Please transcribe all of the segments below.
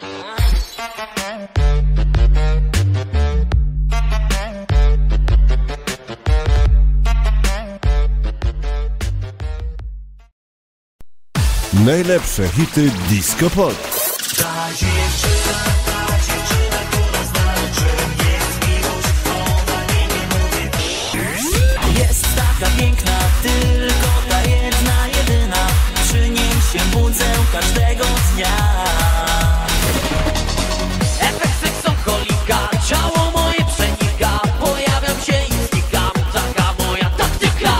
Najlepsze hity Disco Polo. Ta dziewczyna, która znaczy jest miłość, ona nie mówi. Jest taka piękna, tylko ta jedna, jedyna. Przy niej się budzę każdego dnia. Efekt seksoholika, ciało moje przenika. Pojawiam się i znikam, taka moja taktyka.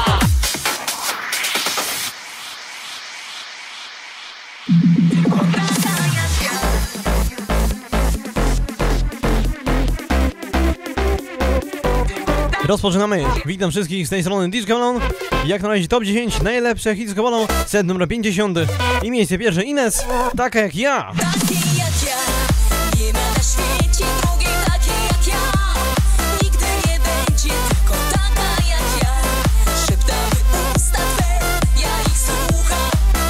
Rozpoczynamy. Witam wszystkich z tej strony Disco Polo. Jak na razie top 10 najlepsze hity Disco Polo, set numer 50 i miejsce pierwsze Ines, taka jak ja. Takiej jak ja, nie ma na świecie drugiej takiej jak ja. Nigdy nie będzie tylko taka jak ja. Szeptały usta twe, ja ich słucham.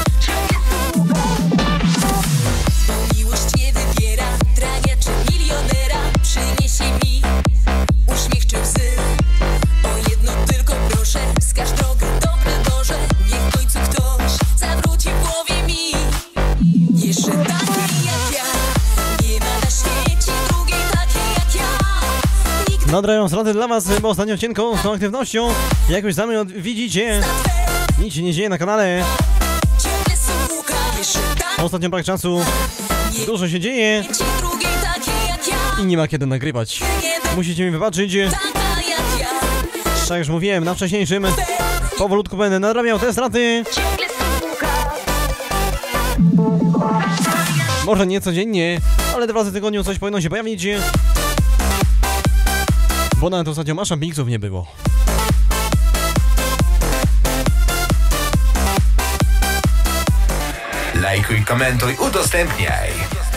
Bo miłość nie wybiera, drania czy milionera. Przyniesie mi uśmiech czy łzy. O jedno tylko proszę, wskaż drogę, dobry Boże. Niech w końcu ktoś zawróci w głowie mi. Jeszcze takiej jak ja, nie ma na świecie drugiej takiej jak ja. Nigdy Nadrają straty dla was, bo ostatnio cienko z tą aktywnością. Jak już sami widzicie, nic się nie dzieje na kanale. ciągle słucha. Jeszcze Ostatnio brak czasu, dużo się dzieje takiej drugiej takiej jak ja. i nie ma kiedy nagrywać. Nie Musicie mi wybaczyć. taka jak ja. Tak jak już mówiłem na wcześniejszym, powolutku będę nadrabiał te straty. Ciągle słucha. Może nie codziennie, ale 2 razy w tygodniu coś powinno się pojawić. Bo nawet ostatnio masza miksów nie było. Lajkuj, komentuj, udostępniaj.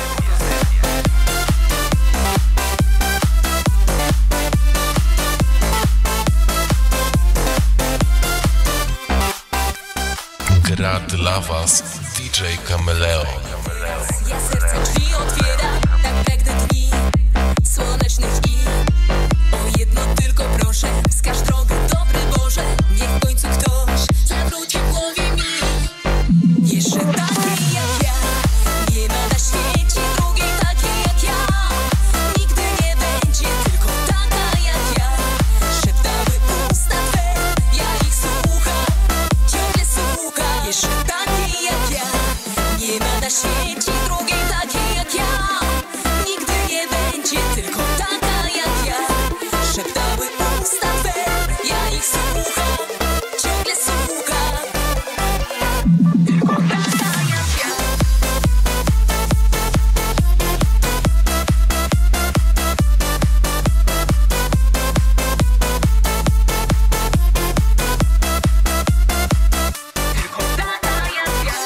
Gra dla was DJ Kameleon. Ja serce drzwi otwiera, tak pragnę dni słonecznych i o jedno tylko proszę, wskaż drogę, dobry Boże. Niech w końcu ktoś zawróci w głowie mi. Jeszcze takiej jak ja, nie ma na świecie drugiej takiej jak ja. Nigdy nie będzie tylko taka jak ja. Szeptały usta twe, ja ich słucham, ciągle słucham. Jeszcze takiej jak ja, nie ma na świecie drugiej takiej jak ja. Nigdy nie będzie tylko taka jak ja. Szeptały usta twe, ja ich słucham, ciągle słucham. Tylko taka jak ja. Tylko taka jak ja.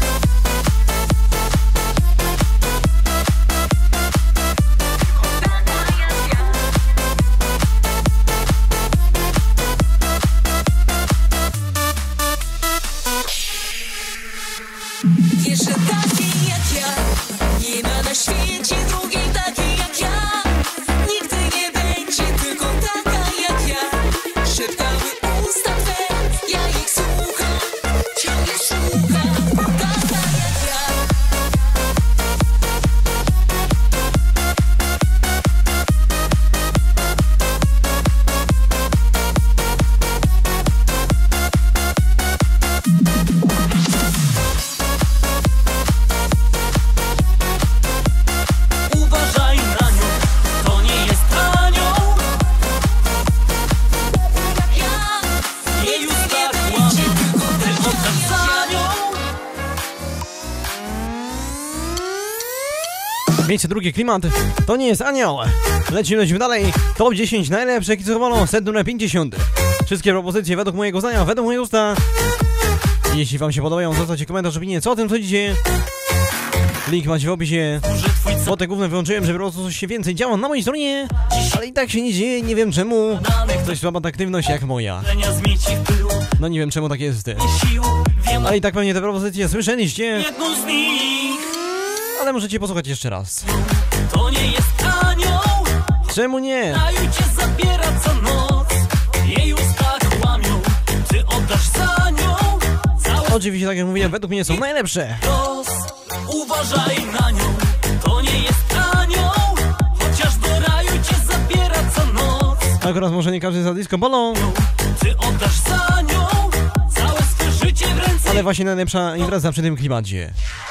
Jeszcze takiej jak ja, nie ma na świecie drugiej takiej jak ja. Nigdy nie będzie tylko taka jak ja. Szeptały usta twe, ja ich słucham, ciągle słucham. Taka jak ja. Uważaj na nią, to nie jest anioł. Ja Jej usta kłamią, ty oddasz za nią. Miejsce drugie klimat, to nie jest anioł. Lecimy dalej. Top 10 najlepsze hity Disco Polo, set numer 50. Wszystkie propozycje według mojego zdania, według mojego usta. Jeśli wam się podobają, zostawcie komentarz, opinię, co o tym sądzicie. Link macie w opisie. Bo te główne wyłączyłem, żeby po prostu coś się więcej działo na mojej stronie. Ale i tak się nie dzieje, nie wiem czemu. Ktoś słaba ta aktywność jak moja. Zmieci w pył, No nie wiem czemu tak jest. sił, wiem Ale i tak pewnie te propozycje słyszeliście. jedną z nich. ale możecie posłuchać jeszcze raz. To nie jest anioł, Czemu nie? raju cię zabiera co noc. Jej usta kłamią, ty oddasz za nią cały Oczywiście, tak jak mówiłem, według mnie są najlepsze. los. Uważaj na nią, to nie jest anioł, chociaż do raju cię zabiera co noc. Akurat może nie każdy za disco bolą, Ty oddasz za nią całe swe życie w ręce. ale właśnie najlepsza impreza przy tym klimacie.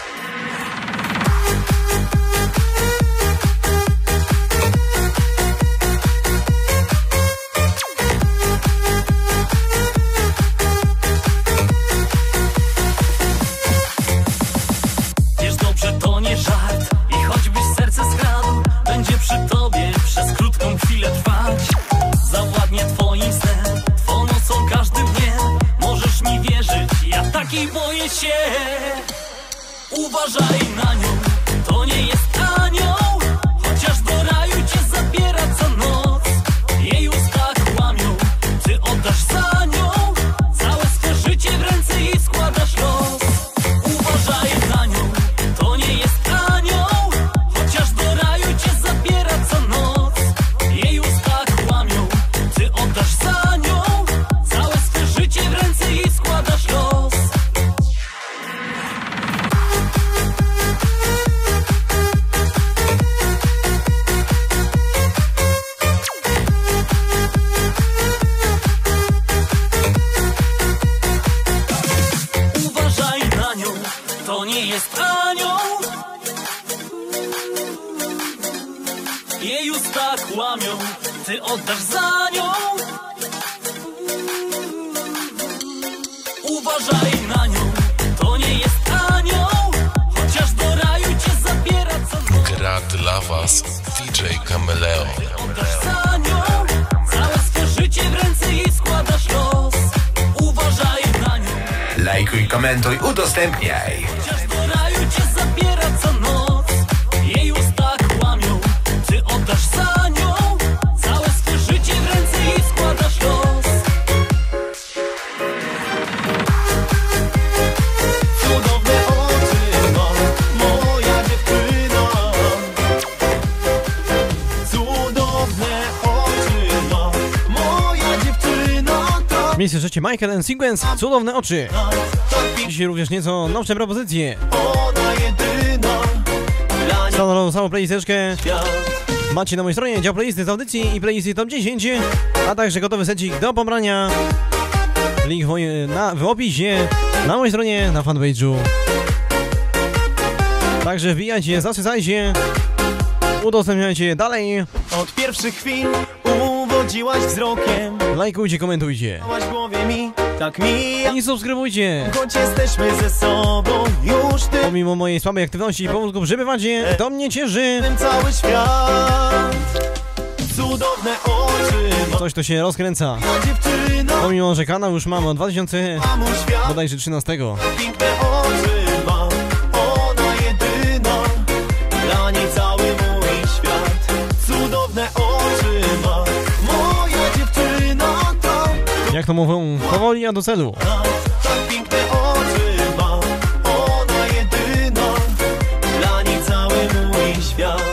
Wiesz dobrze, to nie żart i choćbyś serce skradł, będzie przy tobie przez krótką chwilę trwać. Zawładnie twoim snem, twą nocą każdym dniem. Możesz mi wierzyć, ja takiej boję się. Uważaj na nią, to nie jest anioł, chociaż do raju cię zabiera co noc. Jej usta kłamią, ty oddasz za nią całe swe życie w ręce i składasz los. Uważaj na nią, to nie jest anioł, chociaż do raju cię zabiera co noc. Jej usta kłamią, ty oddasz za nią całe swe życie w ręce i składasz los. Uważaj na nią, to nie jest anioł. Jej usta kłamią, ty oddasz za nią. Uważaj na nią, to nie jest anioł, chociaż do raju cię zabiera co noc. Gra dla was DJ Cameleo. Oddasz za nią całe swe życie w ręce i składasz los. Uważaj na nią, Lajkuj, komentuj, udostępniaj. chociaż do raju cię zabiera co noc. Jej usta kłamią, ty oddasz za nią całe swe życie w ręce i składasz los. Cudowne oczy ma moja dziewczyna. Cudowne oczy ma moja dziewczyna. Tak, Miejsce trzecie Michael and Sequence, cudowne oczy. tak Dzisiaj również nieco nowsze propozycje. ona jedyna. Dla niej Samą playlisteczkę świat. macie na mojej stronie, dział playlisty z audycji i playlisty top 10, a także gotowy secik do pobrania. Link w opisie, na mojej stronie, na fanpage'u. Także wbijajcie, zasycajcie, udostępniajcie dalej, Od pierwszych chwil uwodziłaś wzrokiem. lajkujcie, komentujcie Dałaś głowie mi, tak mija. i subskrybujcie. Choć jesteśmy ze sobą już ty. Pomimo mojej słabej aktywności i powodów przybywacie, to mnie cieszy. Tym cały świat. Cudowne oczy ma Coś to się rozkręca. dziewczyna. Pomimo, że kanał już mam od 2000 A mój świat. bodajże 13. Piękne oczy ma ona jedyna. Dla niej cały mój świat. Cudowne oczy ma moja dziewczyna. Jak to mówią, powoli a do celu. Tak piękne oczy ma ona jedyna. Dla niej cały mój świat.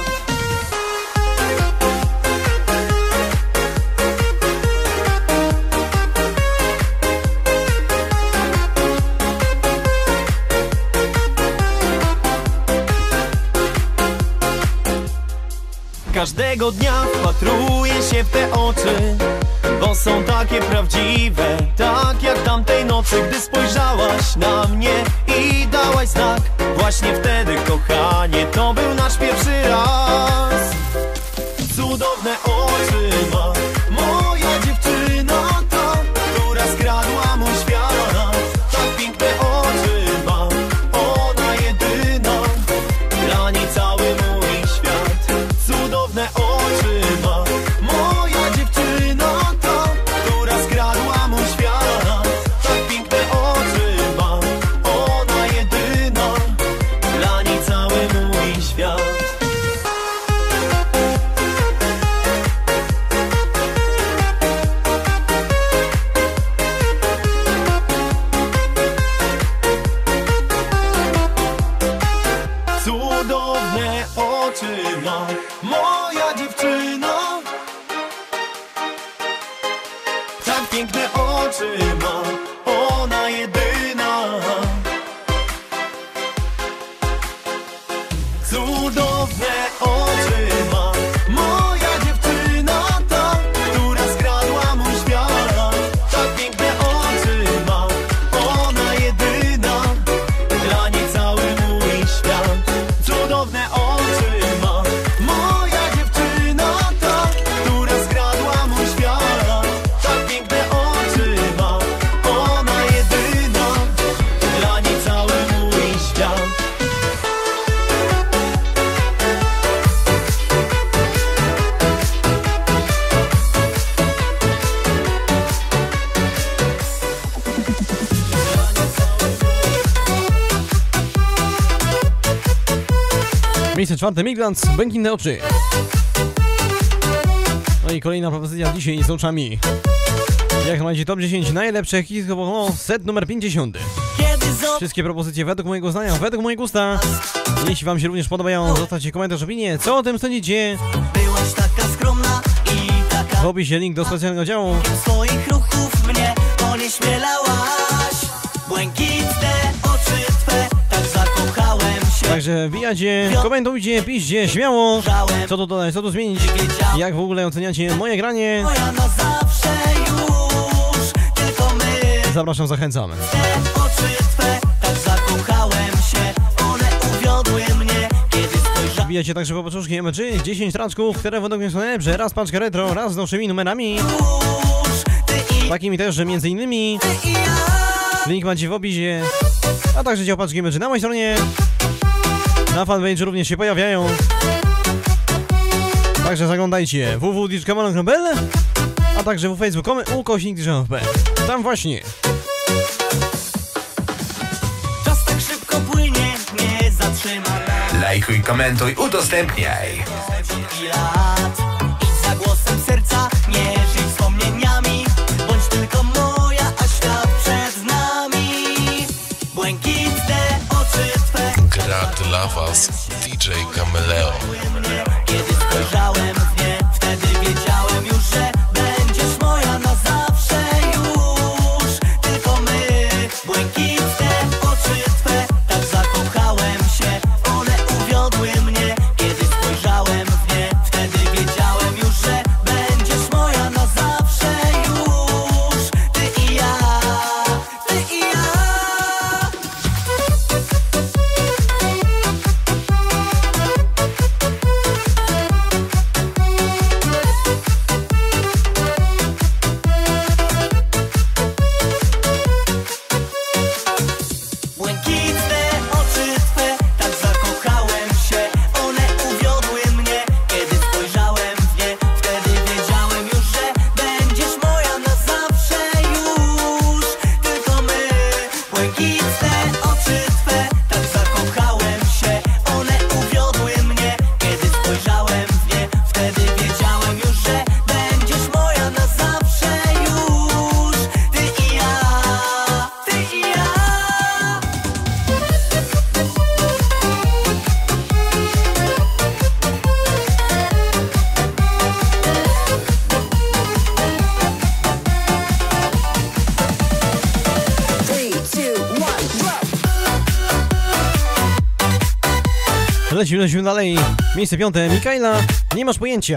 Każdego dnia wpatruję się w te oczy, bo są takie prawdziwe, tak jak tamtej nocy, gdy spojrzałaś na mnie i dałaś znak. Właśnie wtedy, kochanie, to był nasz pierwszy raz. Cudowne oczy ma moja dziewczyna, ta, która skradła mój świat. Tak piękne oczy ma ona jedyna. Dla niej cały mój świat. Cudowne oczy ma moja dziewczyna, ta, która skradła mój świat. Tak piękne oczy ma ona jedyna. Dla niej cały Cudowne oczy ma moja dziewczyna. Tak piękne oczy ma ona jedyna. Cudowne oczy ma moja dziewczyna, ta, która skradła mój świat. Tak piękne oczy ma ona jedyna, dla niej cały mój świat. Cudowne oczy ma moja dziewczyna, ta, która skradła mój świat. Tak piękne oczy ma ona jedyna, dla niej cały mój świat. Miejsce czwarte, Migrants, Błękitne oczy. No i kolejna propozycja dzisiaj z oczami. Jak macie top 10 najlepszych hitsów, set numer 50. Wszystkie propozycje według mojego zdania, według mojego gusta. Jeśli wam się również podobają, zostawcie komentarz, opinię, co o tym sądzicie. Byłaś taka skromna i taka W opisie link do specjalnego działu. swoich ruchów mnie onieśmielałaś. Błękitne oczy twe, tak zakochałem się. Także wbijacie, komentujcie, piszcie śmiało, co tu dodać, co tu zmienić, jak w ogóle oceniacie moje granie. Moja na zawsze już, tylko my. Zapraszam, zachęcam. Te oczy twe, tak zakochałem się. One uwiodły mnie, kiedy spojrzałem. Wbijacie także po paczuszki MG, 10 traczków, które według mnie są najlepsze. Raz paczkę retro, raz z nowymi numerami. Takimi też, że między innymi link macie w opisie, a także dział paczki MG na mojej stronie. Na fanpage również się pojawiają. Także zaglądajcie www.djkamalon.pl, a także w facebook.com/djkamalon.pl. Tam właśnie. Czas tak szybko płynie, nie zatrzyma. Lajkuj, komentuj, udostępniaj. I lat, idź za głosem serca, nie żyj wspomnieniami. Bądź tylko moja, a świat przed nami. Błękitne oczy twe, Gra dla was DJ Cameleo. kiedy spojrzałem w nie, wtedy wiedziałem już, że będziesz moja na zawsze już. Tylko my, błękitne oczy twe, tak zakochałem się. One uwiodły mnie, kiedy spojrzałem w nie, wtedy wiedziałem już, że będziesz moja na zawsze już. Ty i ja, ty i ja. Błękitne oczy twe, tak zakochałem się. One uwiodły mnie, kiedy spojrzałem w nie. Wtedy wiedziałem już, że będziesz moja na zawsze już. Tylko my, błękitne oczy twe, tak zakochałem się. One uwiodły mnie, kiedy spojrzałem w nie. Wtedy wiedziałem już, że będziesz moja na zawsze już. Ty i ja, ty i ja. Lecimy dalej. Miejsce piąte, Mikaela, nie masz pojęcia.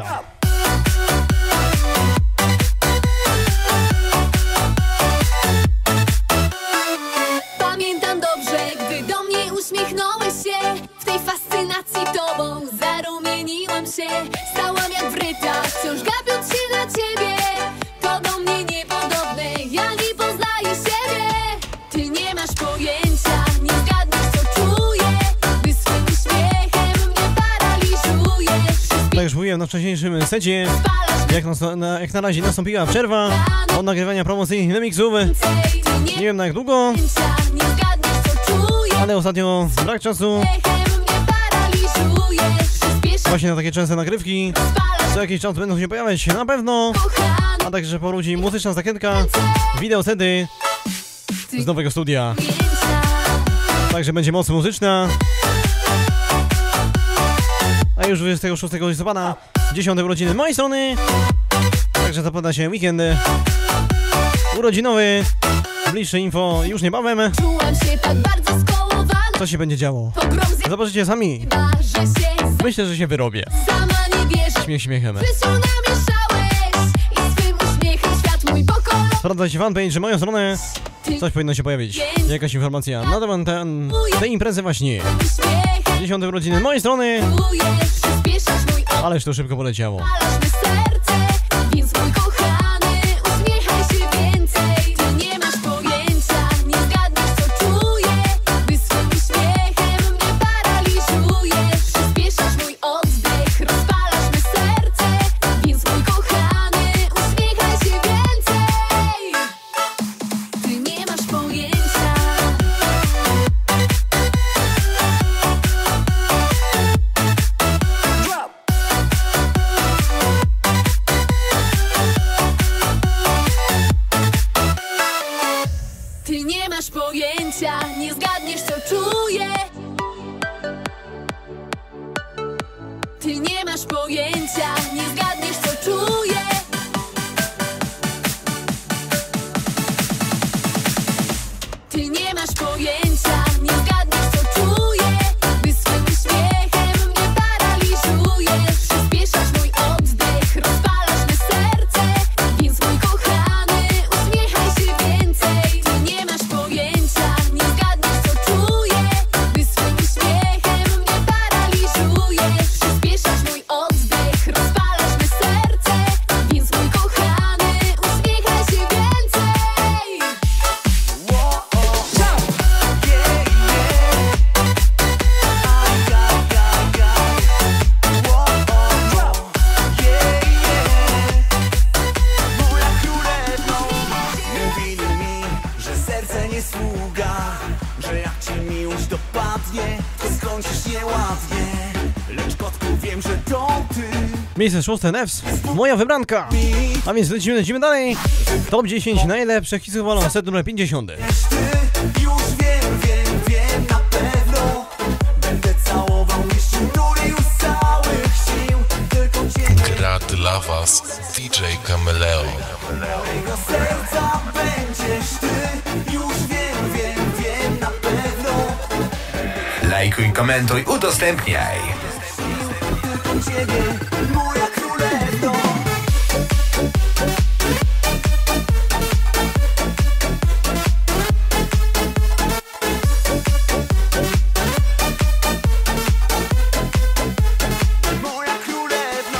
Pamiętam dobrze, gdy do mnie uśmiechnąłeś się. W tej fascynacji tobą zarumieniłam się. Stałam jak wryta, wciąż gapiąc się na ciebie. To do mnie niepodobne, ja nie poznaję siebie. Ty nie masz pojęcia, nie zgadniesz co czuję. Gdy swym uśmiechem mnie paraliżujesz. Tak już mówiłem na wcześniejszym secie, jak na razie nastąpiła przerwa od nagrywania promocyjnych remixów. Nie wiem na jak długo, Nie zgadniesz co czuję. ale ostatnio brak czasu Uśmiechem mnie paraliżujesz. Przyspiesz, właśnie na takie częste nagrywki. Co jakiś czas będą się pojawiać na pewno, kochany, a także powróci muzyczna zakietka, wideo sety z nowego studia. zdjęcia. Także będzie moc muzyczna. a już 26 listopada 10 urodziny mojej strony. Także zapowiada się weekend urodzinowy. Bliższe info już niebawem. Czułam się tak bardzo skołowana. Co się będzie działo? Zobaczycie sami. Myślę, że się wyrobię. Sama nie wierzę. Śmiech śmiechem. Życiu namieszałeś i swym uśmiechem świat mój pokolony. Sprawdzajcie fanpage, że moją stronę coś powinno się pojawić. Jakaś informacja na temat tej imprezy właśnie. 10 urodziny mojej strony. Ależ to szybko poleciało. Serce, więc mój kochany, uśmiechaj się więcej. Ty nie masz pojęcia, nie zgadniesz co czuję. By swym uśmiechem mnie paraliżujesz. Przyspieszasz mój oddech, rozpalasz me serce. Więc mój kochany, uśmiechaj się więcej. Ty nie masz pojęcia. Ty nie masz pojęcia, nie zgadniesz co czuję. Ty nie masz pojęcia, nie zgadniesz co czuję. Ty nie masz pojęcia, nie zgadniesz co czuję. By swym uśmiechem mnie paraliżujesz. Przyspieszasz mój oddech, rozpalasz me serce. Więc mój kochany, uśmiechaj się więcej. Ty nie masz pojęcia, nie zgadniesz co czuję. By swym uśmiechem mnie paraliżujesz. Przyspieszasz mój oddech, rozpalasz me serce. Więc mój kochany, uśmiechaj się więcej. Mówili mi, że serce nie sługa, że jak cię miłość dopadnie, to skończysz nieładnie. Lecz kotku, wiem, że to ty. Miejsce 6 Nefs, moja wybranka. A więc lecimy dalej. Top 10 najlepszych hitów wolą, set numer 50. Ty już wiem na pewno. Będę całował jeszcze nury już całych sił. Tylko ciebie, Gra dla was DJ Cameleo. mojego serca będziesz ty. Już wiem na pewno. Lajkuj, komentuj, udostępniaj. Tylko ciebie, moja królewno. Moja królewno.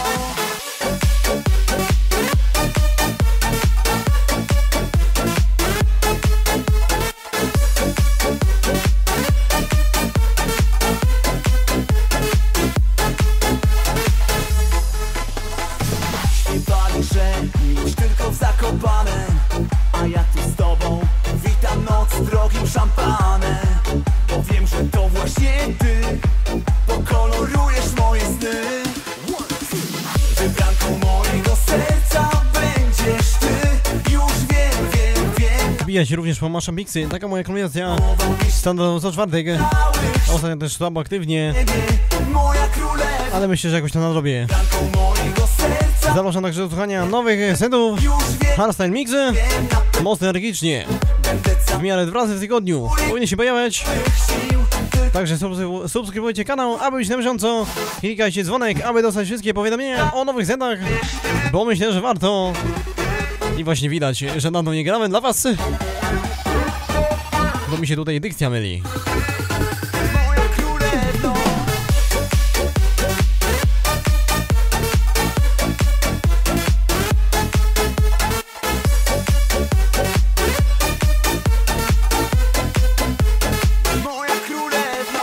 Śpiewali, że miłość tylko w Zakopanem, a ja tu z tobą witam noc drogim szampanem. Bo wiem, że to właśnie ty pokolorujesz moje sny. Wybranką mojego serca będziesz ty. Już wiem Wbijać również po Masza Mixy. Taka moja kombinacja standardowo co czwartek. Ostatnio też słabo aktywnie, moja królewna. ale myślę, że jakoś to nadrobię. Wybranką mojego serca Zapraszam także do słuchania nowych setów. już wiem Hardstyle Mixy. na Mocno energicznie. będę W miarę 2 razy w tygodniu powinien się pojawiać. sił. Także subskrybujcie kanał, aby być na bieżąco. Klikajcie dzwonek, aby dostać wszystkie powiadomienia o nowych setach. Bo myślę, że warto. I właśnie widać, że dawno nie gramy dla was. Bo mi się tutaj dykcja myli. Moja królewno. Moja królewno.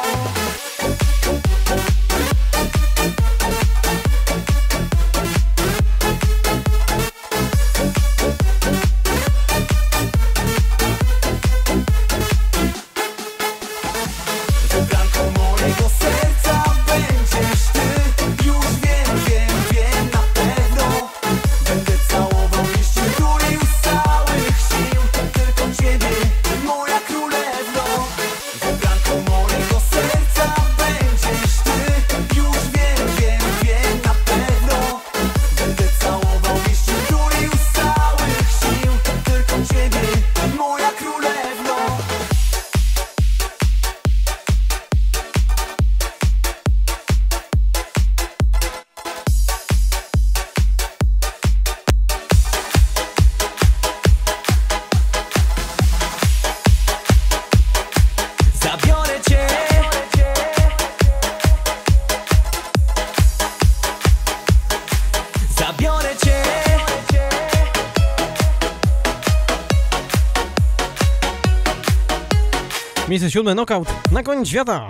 Miejsce 7, knockout, na koniec świata.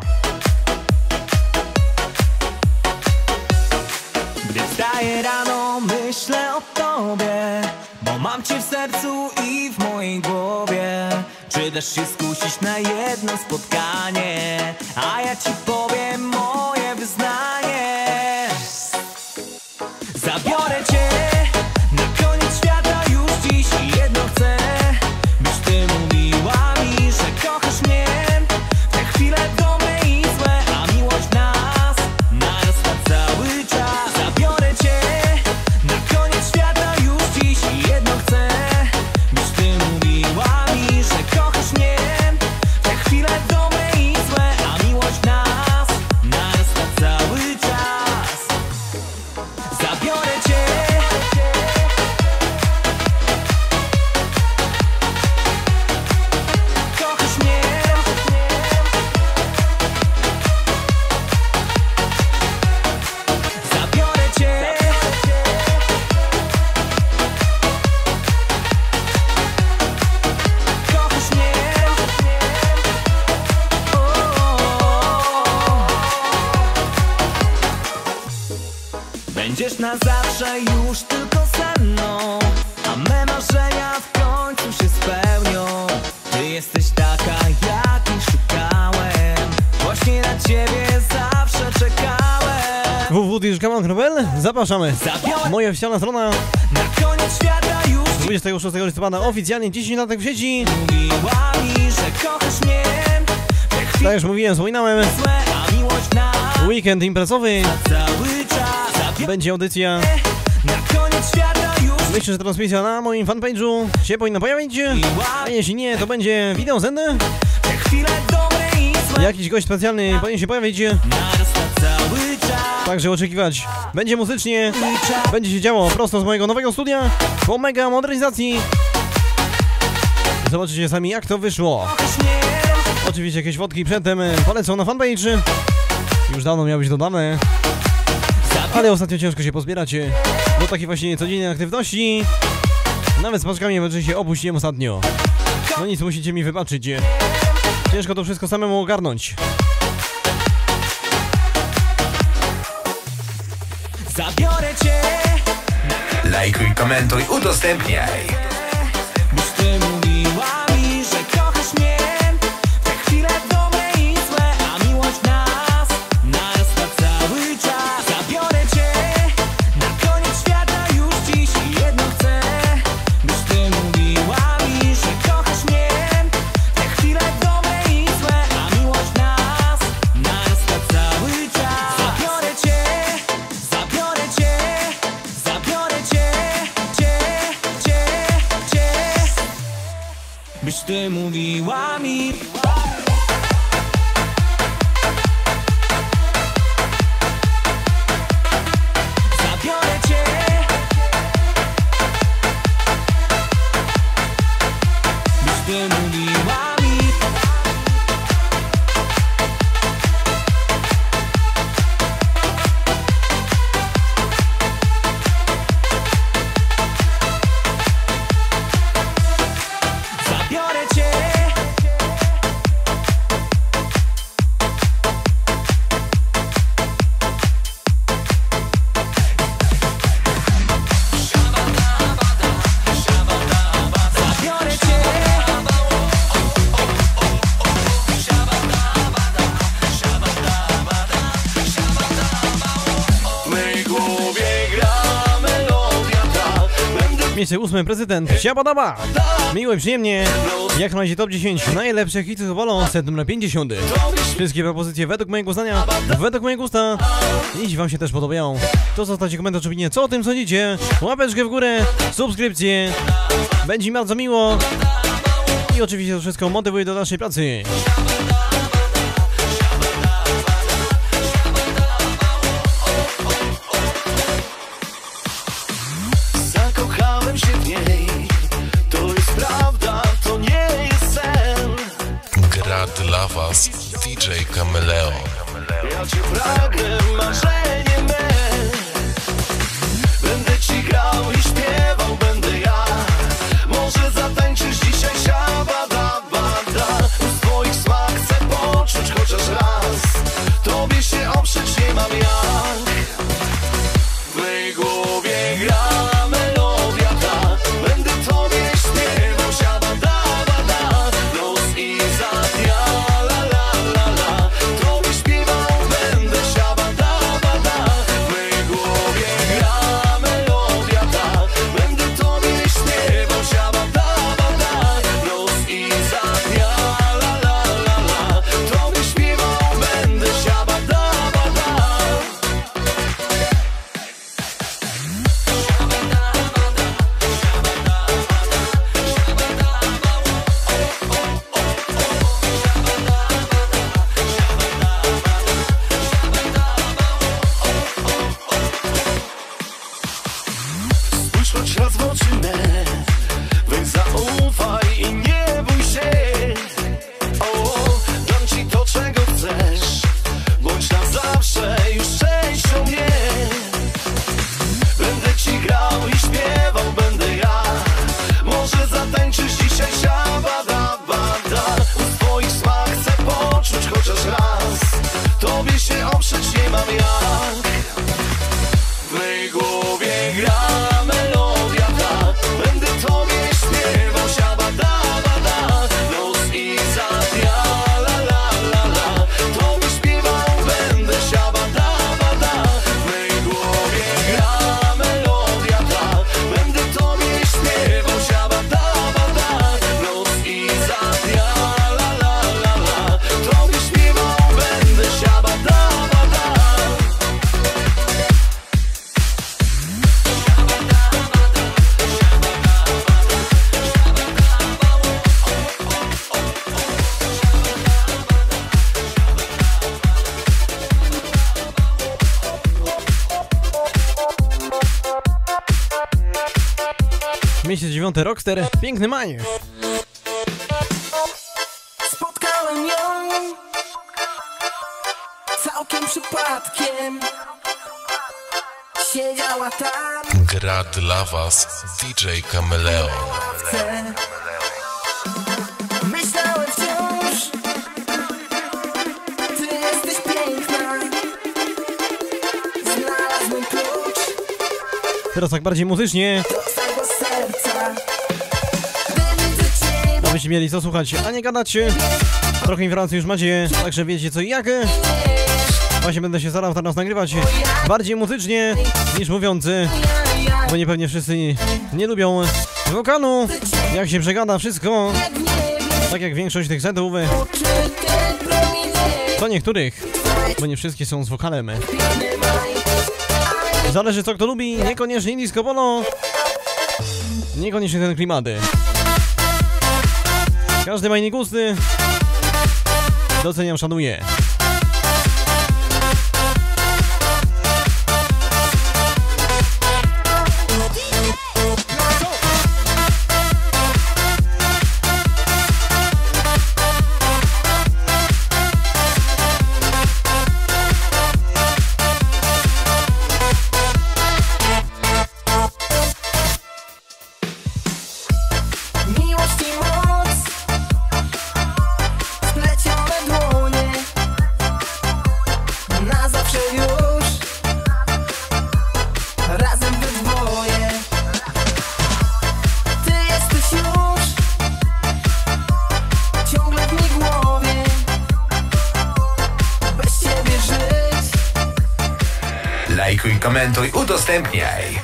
Gdy wstaję rano, myślę o tobie, bo mam cię w sercu i w mojej głowie. Czy dasz się skusić na jedno spotkanie, a ja ci powiem moje wyznanie. Zabiorę cię na koniec świata już dziś i jedno chcę, byś ty mówiła mi, że kochasz mnie. W te chwile dobre i złe, a miłość nas narasta cały czas. Zabiorę cię na koniec świata już dziś i jedno chcę, byś ty mówiła mi, że kochasz mnie. W te chwile dobre i złe, a miłość nas narasta cały czas. Zabiorę cię. Kochasz mnie. Zabiorę cię. Kochasz mnie. Będziesz na zawsze już tylko ze mną, a me marzenia w końcu się spełnią. Ty jesteś taka, jakiej szukałem, właśnie na ciebie zawsze czekałem. www.djkamon.pl. Zapraszamy. Moja oficjalna strona. Na koniec świata już 26 listopada oficjalnie 10 latek w sieci. mówiła mi, że kochasz mnie. Te chwile Tak już mówiłem, wspominałem. złe, a miłość na Weekend imprezowy. cały czas. Będzie audycja. Na koniec świata już Myślę, że transmisja na moim fanpage'u się powinna pojawić. A jeśli nie, to będzie wideo zendy. te chwile dobre i złe, Jakiś gość specjalny powinien się pojawić. narasta cały czas. Także oczekiwać. Będzie muzycznie. Będzie się działo prosto z mojego nowego studia. Po mega modernizacji. Zobaczycie sami, jak to wyszło. Kochasz mnie. Oczywiście jakieś fotki przedtem polecą na fanpage. Już dawno miały być dodane. Ale ostatnio ciężko się pozbierać do takiej właśnie codziennej aktywności. Nawet z paczkami się opuściłem ostatnio. No nic, musicie mi wybaczyć. Ciężko to wszystko samemu ogarnąć. Zabiorę cię. Lajkuj, komentuj, udostępniaj. Byś ty mówiła mi, że kochasz mnie. W te chwile dobre i złe, a miłość nas narasta cały czas. Zabiorę cię na koniec świata już dziś i jedno chcę, byś ty mówiła mi, że kochasz mnie. W te chwile dobre i złe, a miłość nas narasta cały czas. Zabiorę cię, zabiorę cię, zabiorę cię, byś ty mówiła mi. Zabiorę cię. Byś ty mówiła mi. Zabiorę cię. Zabiorę cię. W mej głowie gra melodia ta. Będę Miejsce 8, prezydent Siabadaba. Miło i przyjemnie. Jak na razie top 10 najlepszych hitów z wolą, set numer 50. Wszystkie propozycje według mojego zdania, według mojego gusta. Jeśli wam się też podobają, to zostawcie komentarz opinie, co o tym sądzicie. Łapeczkę w górę, subskrypcję. Będzie mi bardzo miło. I oczywiście to wszystko motywuje do naszej pracy. zakochałem się w niej. To jest prawda, to nie jest sen. Gra dla was DJ Cameleo. Ja cię pragnę, marzenie me. Będę ci grał i śpiewał, będę ja. Może zatańczysz dzisiaj siabada, bada. Z twoich smak miejsce 9 Rockster, Piękny maj. Spotkałem ją całkiem przypadkiem. Siedziała tam. Gra dla was DJ Kameleon. Myślałem wciąż, ty jesteś piękna. Znalazłem klucz Teraz tak bardziej muzycznie, do twego serca. abyście mieli co słuchać, a nie gadać. Trochę informacji już macie, także wiecie co i jak. Właśnie będę się starał teraz nagrywać bardziej muzycznie niż mówiący, bo niepewnie wszyscy nie lubią wokalu, jak się przegada wszystko, tak jak większość tych setów, co niektórych, bo nie wszystkie są z wokalem. Zależy co kto lubi, niekoniecznie disco polo, niekoniecznie ten klimat. Każdy ma inne gusty, doceniam, szanuję. Miłość i moc, splecione dłonie, na zawsze już, razem we dwoje. Ty jesteś już ciągle w mej głowie, bez ciebie żyć. Lajkuj, komentuj, udostępniaj.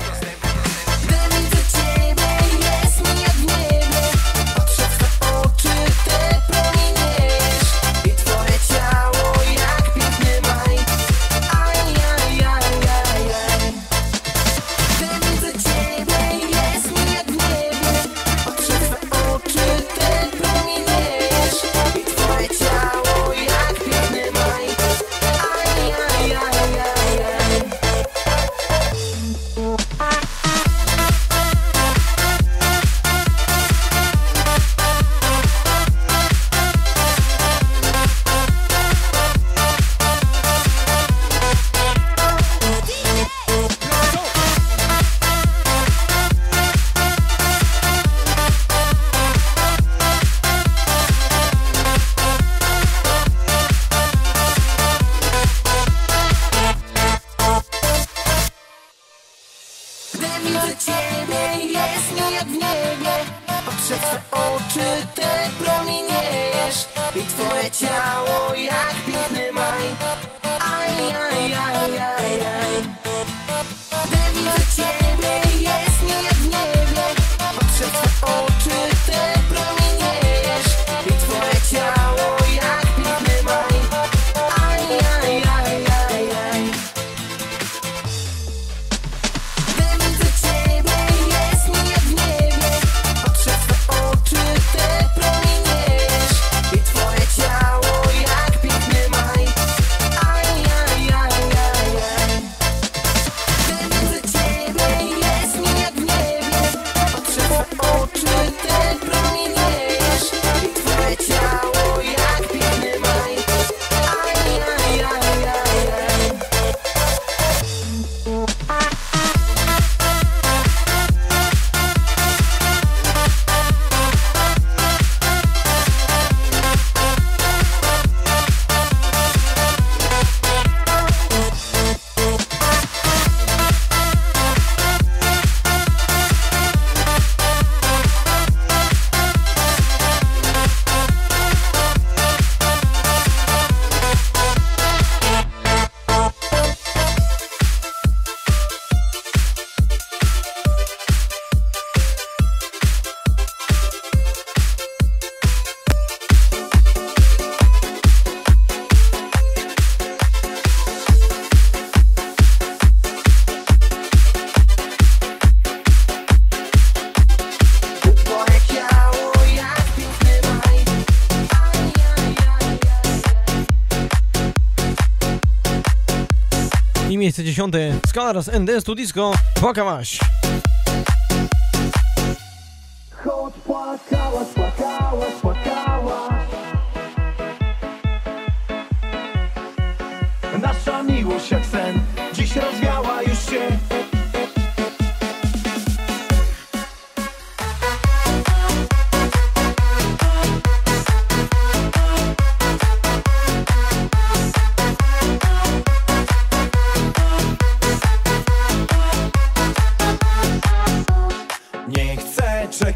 Miejsce 10 Scholars and Dance to Disco, Pokawaś.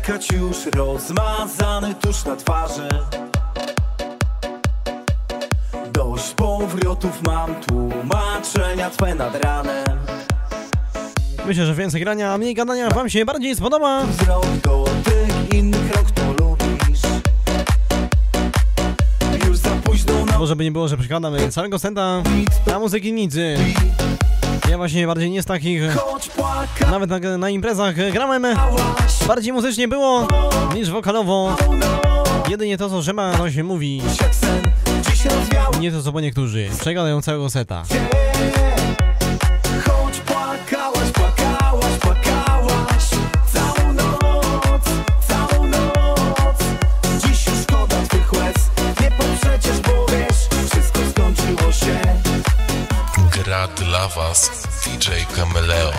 czekać już rozmazany tusz na twarzy. Dość powrotów mam, tłumaczenia twe nad ranem. Myślę, że więcej grania, a mniej gadania wam się bardziej spodoba. Wzrok dotyk, innych rok to lubisz. Już za późno na Bo żeby nie było, że przekładamy całego seta na muzyki nicy. Ja właśnie bardziej nie z takich, choć płakać. nawet na imprezach grałem. Bardziej muzycznie było niż wokalowo. Jedynie to, co trzeba, to się mówi. Jak sen, dziś rozwiał Nie to, co po niektórzy przegadają całego seta. cię. Choć płakałaś, płakałaś, płakałaś całą noc, całą noc. Dziś już szkoda twych łez, nie poprzeciesz, bo wiesz, wszystko skończyło się. Gra dla was DJ Kameleon.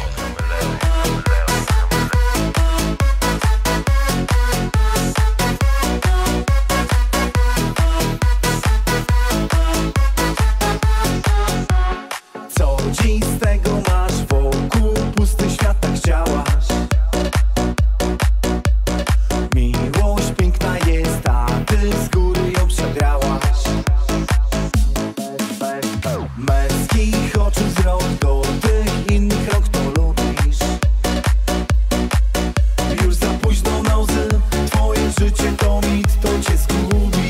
Co dziś z tego masz? Wokół pusty świat tak chciałaś. Miłość piękna jest, a ty z góry ją przegrałaś. Męskich oczu wzrok, dotyk, innych rok to lubisz. Już za późno na łzy, twoje życie to mit, to cię zgubi.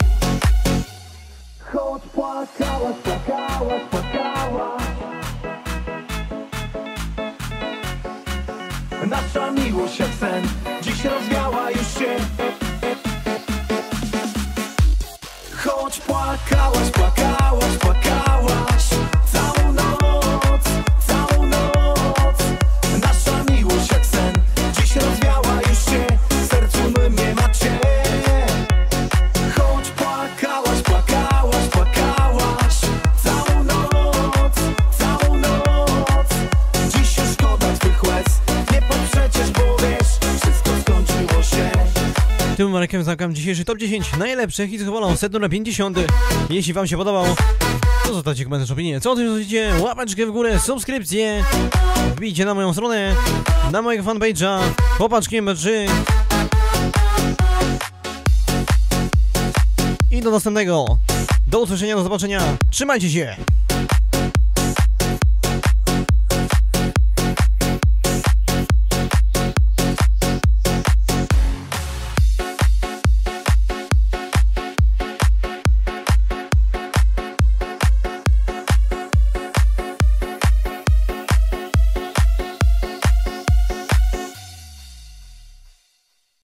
Choć płakałaś, płakałaś, płakałaś. Nasza miłość jak sen, dziś rozwiała już się. Choć płakałaś, płakałaś, płakałaś całą noc, całą noc. Nasza miłość jak sen, dziś rozwiała już się. W sercu mym nie ma cię. Choć płakałaś, płakałaś, płakałaś całą noc, całą noc. Dziś już szkoda twych łez, nie poprzeciesz, bo wiesz, wszystko skończyło się. Tym numerkiem zamykam dzisiejszy top 10 najlepszych i wolą set numer 50. Jeśli wam się podobał, to zostawcie komentarz, opinię. Co o tym sądzicie? Łapeczkę w górę, subskrypcję. Wbijcie na moją stronę, na mojego fanpage'a, Chłopaczki MP3. I do następnego. Do usłyszenia, do zobaczenia. Trzymajcie się.